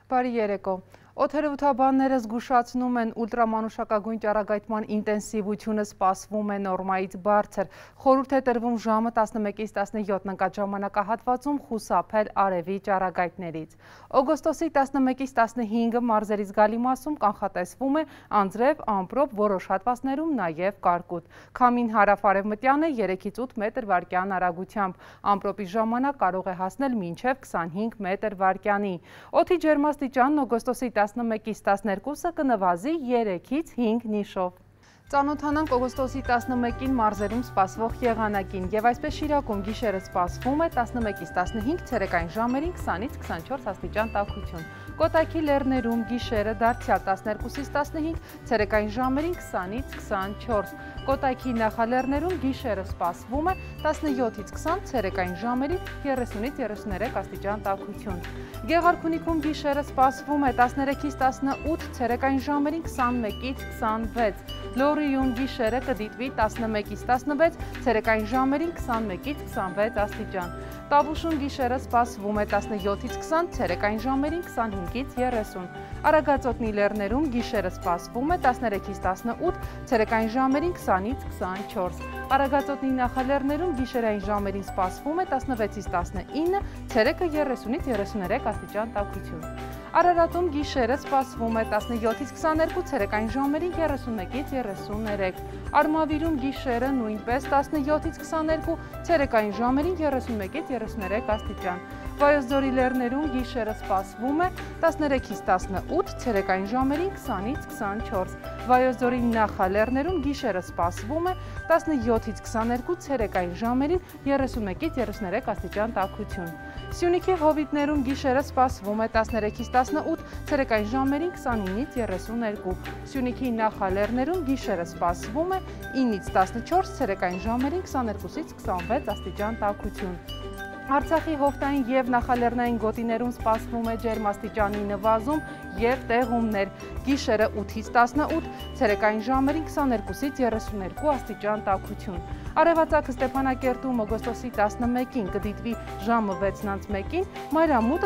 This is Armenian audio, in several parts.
Բարի երեկո։ Օդերևութաբանները զգուշացնում են ուլտրամանուշակագույն ճառագայթման ինտենսիվությունը սպասվում է նորմայից բարձր։ Խորհուրդ է տրվում ժամը 11-ից 17 նկատժամանակահատվածում խուսափել արևի ճառագայթներից։ Օգոստոսի 11-ից 15-ը մարզերի զգալի մասում կանխատեսվում է անձրև, ամպրոպ, որոշ հատվածներում նաև կարկուտ։ Քամին հարավ-արևմտյան է 3-ից 8 մետր վարկյան արագությամբ։ Ամպրոպի ժամանակ կարող է հասնել մինչև 25 մետր վարկյանի։ Օդի ջերմաստիճանն օգոստոսի 11-ից 12-ը կնվազի 3-ից 5 նիշով։ Ծանոթանանք օգոստոսի 11-ին մարզերում սպասվող եղանակին և այսպես Շիրակում գիշերը սպասվում է 11-ից 15, ցերեկային ժամերին 20-ից 24 աստիճան տաքություն։ Կոտայքի լեռներում գիշերը դարձյալ 12-ից 15, ցերեկային ժամերին 20-ից 24։ Կոտայքի նախալեռներում գիշերը սպասվում է 17-ից 20, ցերեկային ժամերին 30-ից 33 աստիճան տաքություն։ Գեղարքունիքում գիշերը սպասվում է 13-ից 18, ցերեկային ժամերին 21-ից 26։ Լոռիում գիշերը կդիտվի 11-ից 16, ցերեկային ժամերին 21-ից 26 աստիճան։ Տավուշում գիշերը սպասվում է 17-ից 20, ցերեկային ժամերին 25-ից 30։ Արագածոտնի լեռներում գիշերը սպասվում է 13-ից 18, ցերեկային ժամերին 20-ից 24։ Արագածոտնի նախալեռներում գիշերային ժամերին սպասվում է 16-ից 19, ցերեկը 30-ից 33 աստիճան տաքություն։ Արարատում գիշերը սպասվում է 17-ից 22, ցերեկային ժամերին 31-ից 33։ Արմավիրում գիշերը նույնպես 17-ից 22, ցերեկային ժամերին 31-ից 33 աստիճան։ Վայոց ձորի լեռներում գիշերը սպասվում է 13-ից 18, ցերեկային ժամերին 20-ից 24։ Վայոց ձորի նախալեռներում գիշերը սպասվում է 17-ից 22, ցերեկային ժամերին 31-ից 33 աստիճան տաքություն։ Սյունիքի հովիտներում գիշերը սպասվում է 13-ից 18, ցերեկային ժամերին 29-ից 32։ Սյունիքի նախալեռներում գիշերը սպասվում է 9-ից 14, ցերեկային ժամերին 22-ից 26 աստիճան տաքություն։ Արցախի հովտային և նախալեռնային գոտիներում սպասվում է ջերմաստիճանի նվազում և տեղումներ։ Գիշերը 8-ից 18, ցերեկային ժամերին 22-ից 32 աստիճան տաքություն։ Արևածագ Ստեփանակերտում օգոստոսի 11-ին կդիտվի ժամը 6:01-ին, մայրամուտը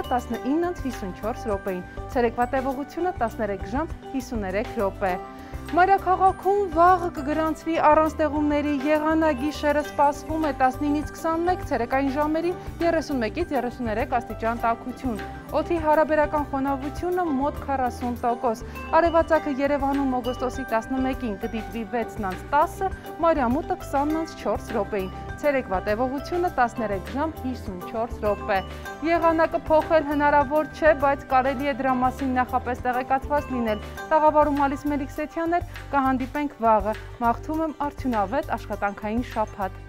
19:54 րոպեին, ցերեկվա տևողությունը 13 ժամ 53 րոպե։ Մայրաքաղաքում վաղը կգրանցվի առանց տեղումների եղանակ, գիշերը սպասվում է 19-ից 21, ցերեկային ժամերին 31-ից 33 աստիճան տաքություն։ Օդի հարաբերական խոնավությունը մոտ 40%։ Արևածագը Երևանում օգոստոսի 11-ին կդիտվի 6:10, մայրամուտը 20:04 րոպեին, ցերեկվա տևողությունը 13 ժամ 54 րոպե։ Եղանակը փոխել հնարավոր չէ, բայց կարելի է դրա մասին նախապես տեղեկացված լինել։ Տաղավարում Ալիս Մելիքսեթյանն էր, կհանդիպենք վաղը։ Մաղթում եմ արդյունավետ աշխատանքային շաբաթ։